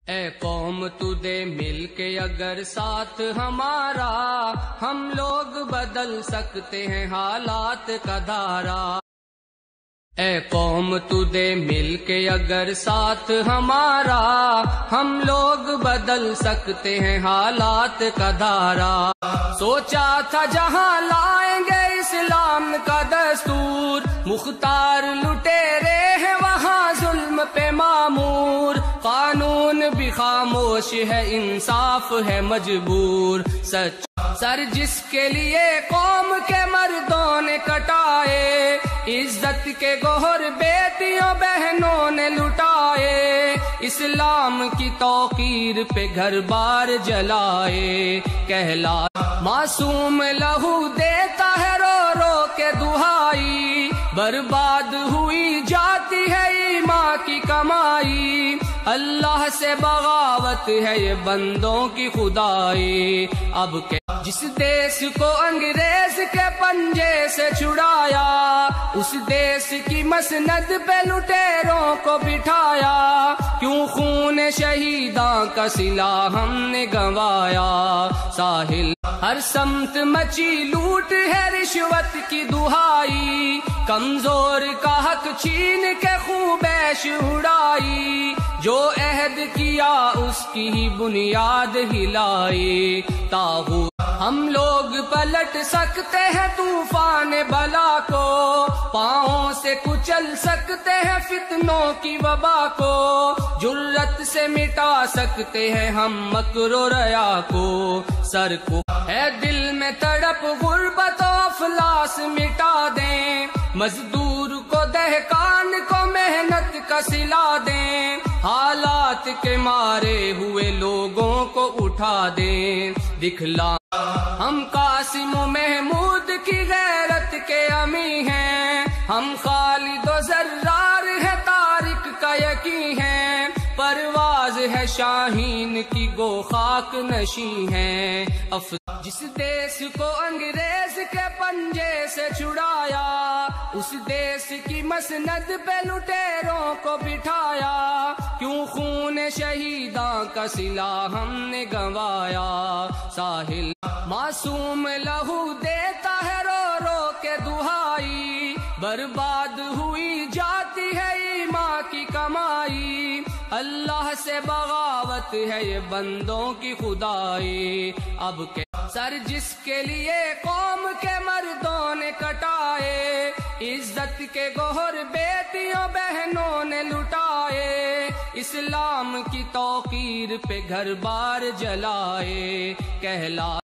اے قوم تو دے مل کے اگر ساتھ ہمارا، ہم لوگ بدل سکتے ہیں حالات کا دھارا۔ اے قوم تو دے مل کے اگر ساتھ ہمارا، ہم لوگ بدل سکتے ہیں حالات کا دھارا۔ سوچا تھا جہاں لائیں گے اسلام کا دستور، مختار لٹیرے ہیں وہاں ظلم پہ معمور۔ قانون بھی خاموش ہے، انصاف ہے مجبور۔ سچ سر جس کے لیے قوم کے مردوں نے کٹائے، عزت کے گوہر بیٹیوں بہنوں نے لٹائے، اسلام کی توقیر پہ گھر بار جلائے۔ کہلا معصوم لہو دیتا ہے رو رو کے دہائی، برباد ہوئی جاتی ہے ایمان کی کمائی۔ اللہ سے بغاوت ہے یہ بندوں کی خدائی۔ اب کہ جس دیس کو انگریز کے پنجے سے چھڑایا، اس دیس کی مسند پہ لٹیروں کو بٹھایا۔ کیوں خون شہیداں کا صلہ ہم نے گنوایا؟ ساحل ہر سمت مچی لوٹ ہے، رشوت کی دہائی، کمزور کا حق چھین کے خوبیش اڑائی۔ جو عہد کیا اس کی ہی بنیاد ہلائی۔ طاغوت ہم لوگ پلٹ سکتے ہیں طوفان بلا کو، پاؤں سے کچل سکتے ہیں فتنوں کی وبا کو، جرت سے مٹا سکتے ہیں ہم مکر و ریا کو۔ سر کو ہے دل میں تڑپ غربت و افلاس مٹا دیں، مزدور کو دہقان کو محنت کا صلہ دیں، حالات کے مارے ہوئے لوگوں کو اٹھا دیں۔ دکھلا ہم قاسم و محمود کی غیرت کے امی ہیں، ہم خالد و زرار ہے طارق کا یقین ہے، پرواز ہے شاہین کی گو خاک نشیں ہیں۔ جس دیس کو انگریز کے پنجے سے چھڑایا، اس دیس کی مسند پہ لٹیروں کو بٹھایا۔ کیوں خون شہیداں کا صلہ ہم نے گنوایا؟ ساحل معصوم لہو دیتا ہے رو رو کے دہائی، برباد ہوئی جاتی ہے ایمان کی کمائی۔ اللہ سے بغاوت ہے یہ بندوں کی خدائی۔ اب کہ سر جس کے لیے قوم کے مردوں نے کٹائے، عزت کے گوہر بیٹیوں بہنوں نے لٹائے، اسلام کی توقیر پہ گھر بار جلائے۔ کہلا